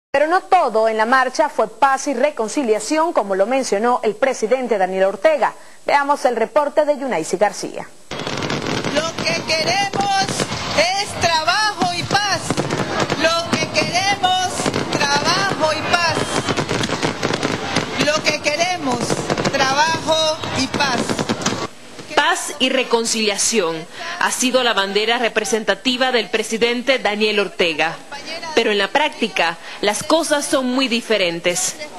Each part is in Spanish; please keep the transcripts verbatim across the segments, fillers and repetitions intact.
Pero no todo en la marcha fue paz y reconciliación, como lo mencionó el presidente Daniel Ortega. Veamos el reporte de Yunaisi García. Lo que queremos es trabajo y paz. Lo que queremos, trabajo y paz. Lo que queremos, trabajo y paz. Paz y reconciliación ha sido la bandera representativa del presidente Daniel Ortega. Pero en la práctica, las cosas son muy diferentes. Sí,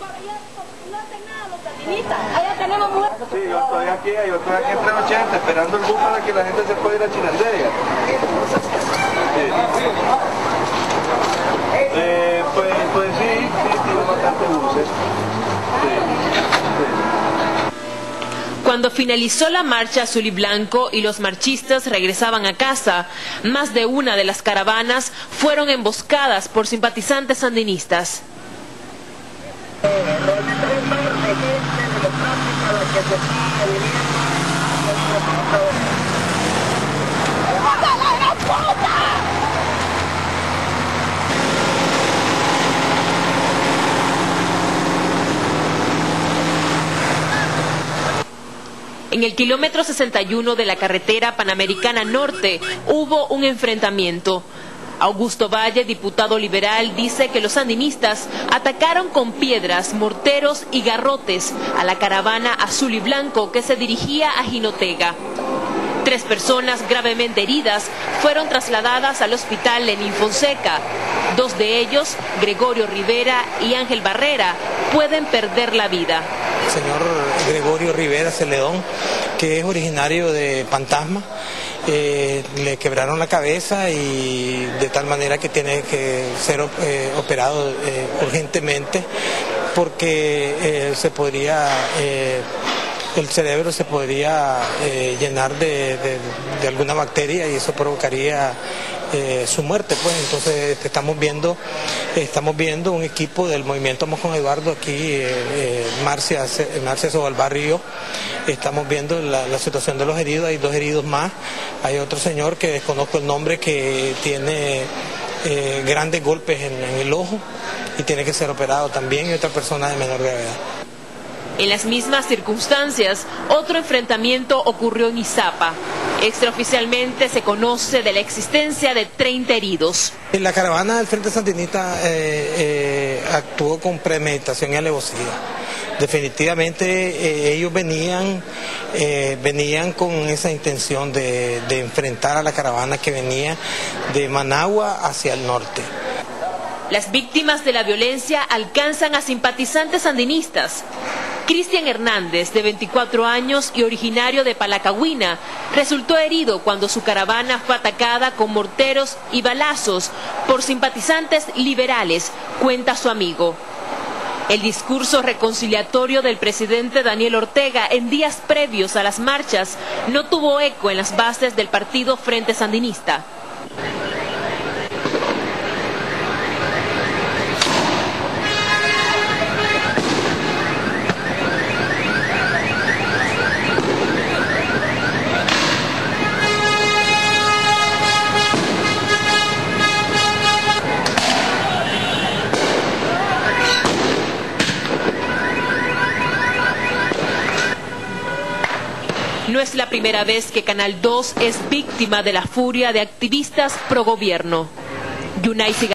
yo estoy aquí, yo estoy aquí entre ochenta, esperando el bus para que la gente se pueda ir a Chinandega. Sí. Eh, pues, pues sí, sí, tiene bastantes buses. Sí. Sí. Cuando finalizó la marcha azul y blanco y los marchistas regresaban a casa, más de una de las caravanas fueron emboscadas por simpatizantes sandinistas. En el kilómetro sesenta y uno de la carretera Panamericana Norte hubo un enfrentamiento. Augusto Valle, diputado liberal, dice que los sandinistas atacaron con piedras, morteros y garrotes a la caravana azul y blanco que se dirigía a Jinotega. Tres personas gravemente heridas fueron trasladadas al hospital Lenín Fonseca. Dos de ellos, Gregorio Rivera y Ángel Barrera, pueden perder la vida. El señor Gregorio Rivera Celedón, que es originario de Pantasma, eh, le quebraron la cabeza y de tal manera que tiene que ser eh, operado eh, urgentemente porque eh, se podría... Eh, el cerebro se podría eh, llenar de, de, de alguna bacteria y eso provocaría eh, su muerte. Pues entonces estamos viendo estamos viendo un equipo del movimiento Vamos con Eduardo aquí, eh, eh, Marcia, Marcia Sobalbarrio. Estamos viendo la, la situación de los heridos, hay dos heridos más, hay otro señor que desconozco el nombre que tiene eh, grandes golpes en, en el ojo y tiene que ser operado también, y otra persona de menor gravedad. En las mismas circunstancias, otro enfrentamiento ocurrió en Izapa. Extraoficialmente se conoce de la existencia de treinta heridos. La caravana del Frente Sandinista eh, eh, actuó con premeditación y alevosía. Definitivamente eh, ellos venían, eh, venían con esa intención de, de enfrentar a la caravana que venía de Managua hacia el norte. Las víctimas de la violencia alcanzan a simpatizantes sandinistas. Cristian Hernández, de veinticuatro años y originario de Palacagüina, resultó herido cuando su caravana fue atacada con morteros y balazos por simpatizantes liberales, cuenta su amigo. El discurso reconciliatorio del presidente Daniel Ortega en días previos a las marchas no tuvo eco en las bases del partido Frente Sandinista. No es la primera vez que Canal dos es víctima de la furia de activistas pro gobierno. Yunaisi